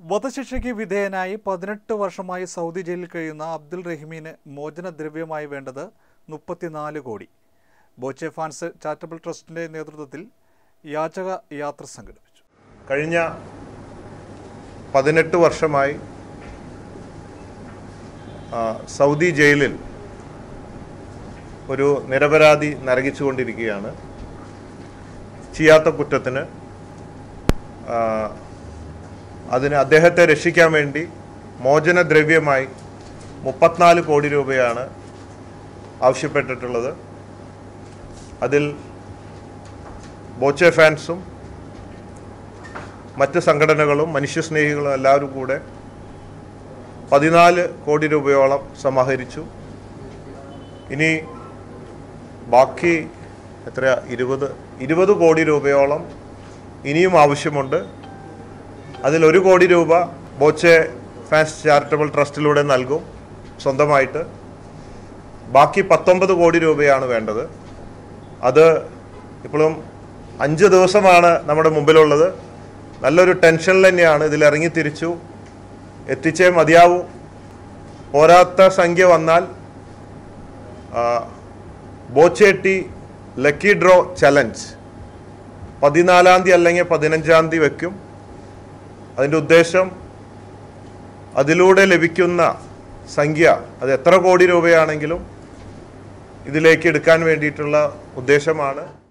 വധശിക്ഷയ്ക്ക് വിധേയനായി 18 വർഷമായി സൗദി ജയിലിൽ കഴിയുന്ന അബ്ദുൽ റഹീമിന് മോചനദ്രവ്യമായി വേണ്ടത് 34 കോടി. ബോച്ചെ ഫാൻസ് ചാരിറ്റബിൾ ട്രസ്റ്റിന്റെ നേതൃത്വത്തിൽ യാചക യാത്ര സംഘടിപ്പിച്ചു. കഴിഞ്ഞ 18 വർഷമായി സൗദി ജയിലിൽ ഒരു നിരപരാധി നരകിച്ചുകൊണ്ടിരിക്കുകയാണ്. ചെയ്യാത്ത കുറ്റത്തിന് അതിന് അദ്ദേഹത്തെ രക്ഷിക്കാൻ വേണ്ടി മോചനദ്രവ്യമായി 34 കോടി രൂപയാണ് ആവശ്യപ്പെട്ടിട്ടുള്ളത്. അതിൽ ബോച്ചെ ഫാൻസും മറ്റ് സംഘടനകളും മനുഷ്യസ്നേഹികളും എല്ലാവരും കൂടെ 14 കോടി രൂപയോളം സമാഹരിച്ചു. ഇനി ബാക്കി എത്രയാ 20 കോടി രൂപയോളം ഇനിയും ആവശ്യമുണ്ട്. അതിൽ 1 കോടി രൂപ ബോച്ചെ ഫാൻസ് ചാരിറ്റബിൾ ട്രസ്റ്റിലൂടെ നൽകും സ്വന്തമായിട്ട്. ബാക്കി 19 കോടി രൂപയാണ് വേണ്ടത്. അത് ഇപ്പോഴും 5 ദിവസമാണ് നമ്മുടെ മുമ്പിലുള്ളത്. നല്ലൊരു ടെൻഷനിൽ തന്നെയാണ്. ഇതിലിറങ്ങി തിരിച്ചു എത്തിച്ചേ മതിയാവൂ. പോരാത്ത സംഖ്യ വന്നാൽ Boche tea lucky draw challenge 14-ാം തീയതി അല്ലെങ്കിൽ 15-ാം തീയതി വയ്ക്കും. അതിൻ്റെ ഉദ്ദേശം അതിലൂടെ ലഭിക്കുന്ന സംഖ്യ അത് എത്ര കോടി രൂപയാണെങ്കിലും ഇതിലേക്ക് എടുക്കാൻ വേണ്ടിയിട്ടുള്ള ഉദ്ദേശമാണ്.